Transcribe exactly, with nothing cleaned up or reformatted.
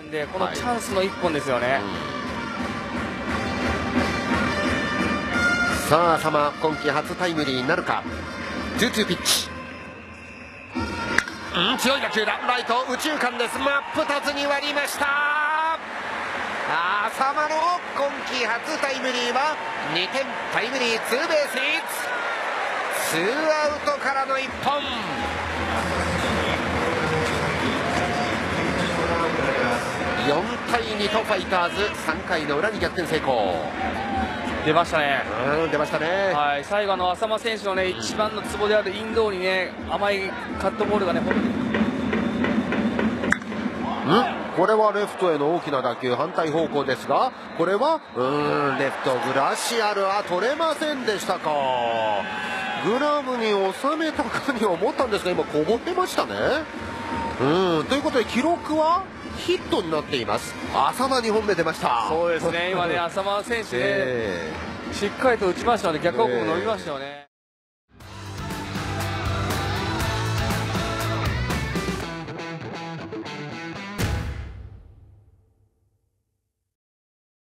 んで、このチャンスのいっぽんですよね。はい、 うん、さあ浅間今季初タイムリーになるか。ツーツーピッチ、うん、強い打球だ。ライト右中間です。真っ二つに割りました。浅間の今季初タイムリーはにてんタイムリーツーベースヒット、ツーアウトからのいっぽん。よんたいにとファイターズ、さんかいの裏に逆転成功。 出ましたね。 うん、出ましたね。 はい、最後の浅間選手のね、一番のツボであるインドにね、甘いカットボールがね、 うん、これはレフトへの大きな打球、反対方向ですが、これはうーんレフトグラシアルは取れませんでしたか。グラブに収めたかに思ったんですが、今こぼれましたね。うん、ということで記録はヒットになっています。浅間にほんめ出ました。 そうですね、今ね浅間選手ね、えー、しっかりと打ちましたので逆方向も伸びましたよね。